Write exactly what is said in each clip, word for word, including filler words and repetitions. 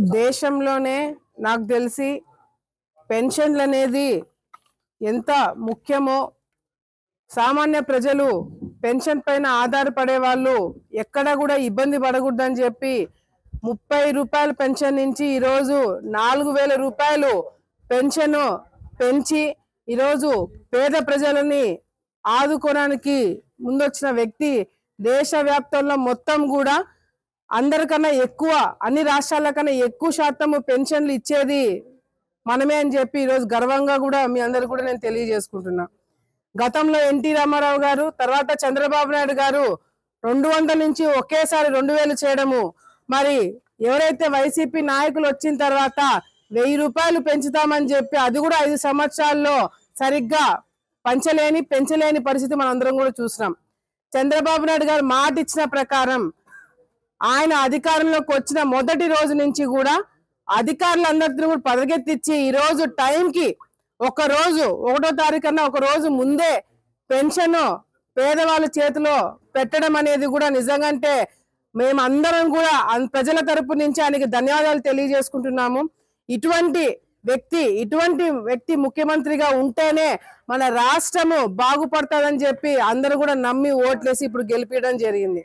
దేశంలోనే నాకు తెలిసి పెన్షన్లు అనేది ఎంత ముఖ్యమో, సామాన్య ప్రజలు పెన్షన్ పైన ఆధారపడే వాళ్ళు ఎక్కడ కూడా ఇబ్బంది పడకూడదని చెప్పి ముప్పై రూపాయల పెన్షన్ నుంచి ఈరోజు నాలుగు వేల రూపాయలు పెన్షన్ పెంచి ఈరోజు పేద ప్రజలని ఆదుకోవడానికి ముందొచ్చిన వ్యక్తి దేశవ్యాప్తంలో మొత్తం కూడా అందరికన్నా ఎక్కువ, అన్ని రాష్ట్రాల కన్నా ఎక్కువ శాతం పెన్షన్లు ఇచ్చేది మనమే అని చెప్పి ఈరోజు గర్వంగా కూడా మీ అందరు కూడా నేను తెలియజేసుకుంటున్నా. గతంలో ఎన్టీ రామారావు గారు, తర్వాత చంద్రబాబు నాయుడు గారు రెండు వందల నుంచి ఒకేసారి రెండు వేలు చేయడము, మరి ఎవరైతే వైసీపీ నాయకులు వచ్చిన తర్వాత వెయ్యి రూపాయలు పెంచుతామని చెప్పి అది కూడా ఐదు సంవత్సరాల్లో సరిగ్గా పంచలేని పెంచలేని పరిస్థితి మనం అందరం కూడా చూసినాం. చంద్రబాబు నాయుడు గారు మాట ఇచ్చిన ప్రకారం ఆయన అధికారంలోకి వచ్చిన మొదటి రోజు నుంచి కూడా అధికారులందరినీ కూడా పదకెత్తిచ్చి ఈ రోజు టైంకి ఒక రోజు ఒకటో తారీఖు కన్నా ఒక రోజు ముందే పెన్షన్ పేదవాళ్ళ చేతిలో పెట్టడం అనేది కూడా నిజంగాంటే మేమందరం కూడా ప్రజల తరపు నుంచి ఆయనకి ధన్యవాదాలు తెలియజేసుకుంటున్నాము. ఇటువంటి వ్యక్తి ఇటువంటి వ్యక్తి ముఖ్యమంత్రిగా ఉంటేనే మన రాష్ట్రము బాగుపడుతుందని చెప్పి అందరూ కూడా నమ్మి ఓట్లేసి ఇప్పుడు గెలిపించడం జరిగింది.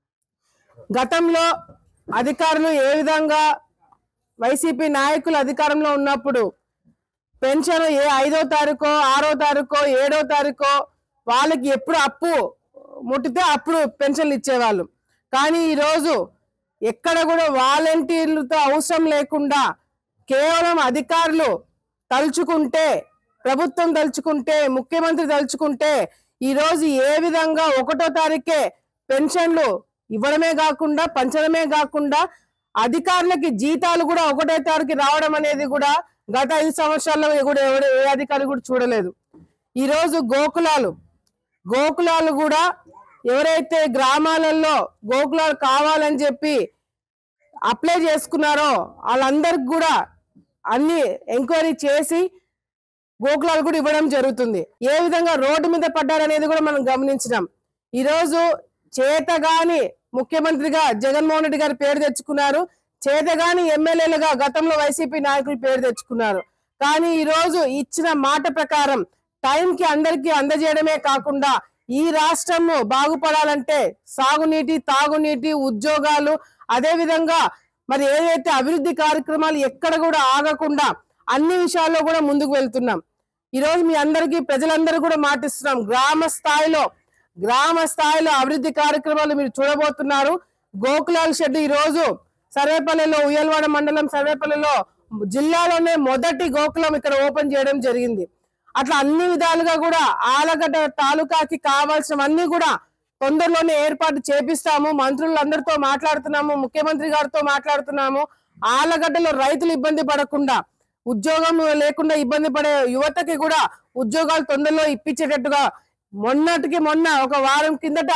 గతంలో అధికారులు ఏ విధంగా వైసీపీ నాయకులు అధికారంలో ఉన్నప్పుడు పెన్షన్ ఏ ఐదో తారీఖో ఆరో తారీఖో ఏడో తారీఖో వాళ్ళకి ఎప్పుడు అప్పు ముట్టితే అప్పుడు పెన్షన్లు ఇచ్చేవాళ్ళు. కానీ ఈరోజు ఎక్కడ కూడా వాలంటీర్లతో అవసరం లేకుండా కేవలం అధికారులు తలుచుకుంటే, ప్రభుత్వం తలుచుకుంటే, ముఖ్యమంత్రి తలుచుకుంటే ఈరోజు ఏ విధంగా ఒకటో తారీఖే పెన్షన్లు ఇవ్వడమే కాకుండా పంచడమే కాకుండా అధికారులకి జీతాలు కూడా ఒకటో తారీఖు రావడం అనేది కూడా గత ఐదు సంవత్సరాల్లో కూడా ఎవరు ఏ అధికారి కూడా చూడలేదు. ఈరోజు గోకులాలు గోకులాలు కూడా ఎవరైతే గ్రామాలలో గోకులాలు కావాలని చెప్పి అప్లై చేసుకున్నారో వాళ్ళందరికి కూడా అన్ని ఎంక్వైరీ చేసి గోకులాలు కూడా ఇవ్వడం జరుగుతుంది. ఏ విధంగా రోడ్డు మీద పడ్డారనేది కూడా మనం గమనించినాం. ఈరోజు చేతగాని ముఖ్యమంత్రిగా జగన్మోహన్ రెడ్డి గారు పేరు తెచ్చుకున్నారు, చేతగాని ఎమ్మెల్యేలుగా గతంలో వైసీపీ నాయకులు పేరు తెచ్చుకున్నారు. కానీ ఈరోజు ఇచ్చిన మాట ప్రకారం టైంకి అందరికీ అందజేయడమే కాకుండా ఈ రాష్ట్రము బాగుపడాలంటే సాగునీటి, తాగునీటి, ఉద్యోగాలు, అదే విధంగా మరి ఏదైతే అభివృద్ధి కార్యక్రమాలు ఎక్కడ కూడా ఆగకుండా అన్ని విషయాల్లో కూడా ముందుకు వెళ్తున్నాం. ఈరోజు మీ అందరికీ ప్రజలందరూ కూడా మాటిస్తున్నాం, గ్రామ స్థాయిలో గ్రామ స్థాయిలో అభివృద్ధి కార్యక్రమాలు మీరు చూడబోతున్నారు. గోకులాల షెడ్ ఈ రోజు సర్వేపల్లిలో, ఉయ్యలవాడ మండలం సర్వేపల్లిలో జిల్లాలోనే మొదటి గోకులం ఇక్కడ ఓపెన్ చేయడం జరిగింది. అట్లా అన్ని విధాలుగా కూడా ఆలగడ్డ తాలూకాకి కావాల్సినవన్నీ కూడా తొందరలోనే ఏర్పాటు చేపిస్తాము. మంత్రులందరితో మాట్లాడుతున్నాము, ముఖ్యమంత్రి గారితో మాట్లాడుతున్నాము. ఆలగడ్డలో రైతులు ఇబ్బంది పడకుండా, ఉద్యోగం లేకుండా ఇబ్బంది పడే యువతకి కూడా ఉద్యోగాలు తొందరలో ఇప్పించేటట్టుగా మొన్నటికి మొన్న ఒక వారం కిందట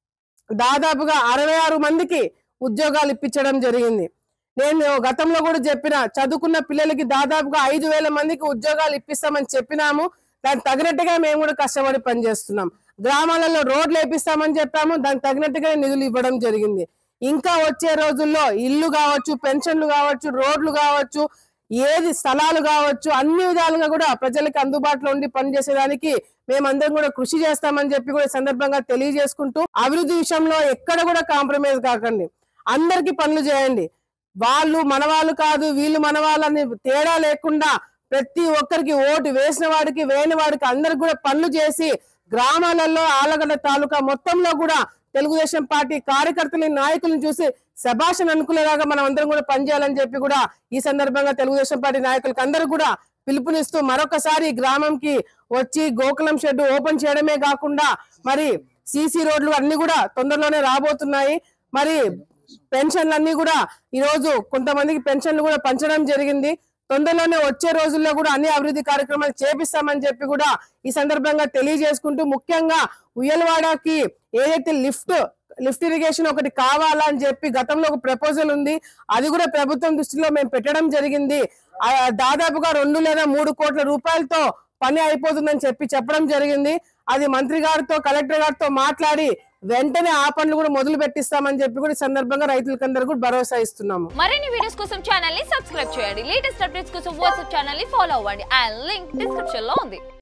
దాదాపుగా అరవై ఆరు మందికి ఉద్యోగాలు ఇప్పించడం జరిగింది. నేను గతంలో కూడా చెప్పిన చదువుకున్న పిల్లలకి దాదాపుగా ఐదు వేల మందికి ఉద్యోగాలు ఇప్పిస్తామని చెప్పినాము. దానికి తగినట్టుగా మేము కూడా కష్టపడి పనిచేస్తున్నాం. గ్రామాలలో రోడ్లు వేపిస్తామని చెప్పాము, దానికి తగినట్టుగా నిధులు ఇవ్వడం జరిగింది. ఇంకా వచ్చే రోజుల్లో ఇల్లు కావచ్చు, పెన్షన్లు కావచ్చు, రోడ్లు కావచ్చు, ఏది స్థలాలు కావచ్చు, అన్ని విధాలుగా కూడా ప్రజలకు అందుబాటులో ఉండి పనిచేసేదానికి మేమందరం కూడా కృషి చేస్తామని చెప్పి కూడా సందర్భంగా తెలియజేసుకుంటూ, అభివృద్ధి విషయంలో ఎక్కడ కూడా కాంప్రమైజ్ కాకండి, అందరికీ పనులు చేయండి. వాళ్ళు మనవాళ్ళు కాదు, వీళ్ళు మనవాళ్ళని తేడా లేకుండా ప్రతి ఒక్కరికి ఓటు వేసిన వాడికి వేయని వాడికి అందరికి కూడా పనులు చేసి గ్రామాలలో ఆలగడ్డ తాలూకా మొత్తంలో కూడా తెలుగుదేశం పార్టీ కార్యకర్తలని, నాయకులను చూసి శభాషను అనుకునేలాగా మనం అందరం కూడా పనిచేయాలని చెప్పి కూడా ఈ సందర్భంగా తెలుగుదేశం పార్టీ నాయకులకు అందరూ కూడా పిలుపునిస్తూ మరొకసారి గ్రామంకి వచ్చి గోకులం షెడ్ ఓపెన్ చేయడమే కాకుండా మరి సీసీ రోడ్లు అన్ని కూడా తొందరలోనే రాబోతున్నాయి. మరి పెన్షన్లు అన్ని కూడా ఈరోజు కొంతమందికి పెన్షన్లు కూడా పంచడం జరిగింది. తొందరలోనే వచ్చే రోజుల్లో కూడా అన్ని అభివృద్ధి కార్యక్రమాలు చేపిస్తామని చెప్పి కూడా ఈ సందర్భంగా తెలియజేసుకుంటూ, ముఖ్యంగా ఉయ్యలవాడకి ఏదైతే లిఫ్ట్ లిఫ్ట్ ఇరిగేషన్ ఒకటి కావాలా అని చెప్పి గతంలో ఒక ప్రపోజల్ ఉంది, అది కూడా ప్రభుత్వం దృష్టిలో మేము పెట్టడం జరిగింది. దాదాపుగా రెండు లేదా మూడు కోట్ల రూపాయలతో పని అయిపోతుందని చెప్పి చెప్పడం జరిగింది. అది మంత్రి గారితో, కలెక్టర్ గారితో మాట్లాడి వెంటనే ఆ పనులు కూడా మొదలు పెట్టిస్తామని చెప్పి కూడా ఈ సందర్భంగా రైతులకందరూ కూడా భరోసా ఇస్తున్నాము. మరిన్ని వీడియోస్ కోసం ఛానల్ ని సబ్స్క్రైబ్ చేయండి. లేటెస్ట్ అప్డేట్స్ కోసం వాట్సాప్ ఛానల్ ని ఫాలో అవ్వండి. ఆ లింక్ డిస్క్రిప్షన్ లో ఉంది.